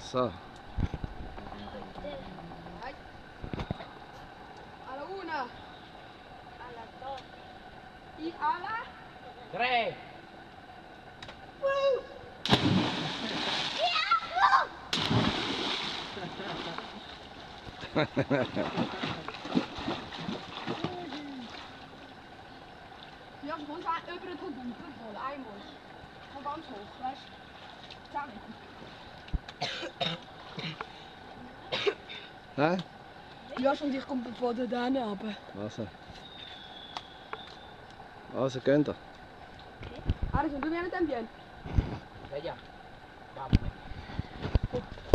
So. Alla una. Alla dos. Y alla. 3. Ja, du musst auch über den Pumpen voll, einmal. Von ganz hoch, weißt du? 10 Meter. Hä? Ja, schon, ich komme von da hinten runter. Also gehen wir. Ahora, ¿tú vienes también? Ella. Vamos.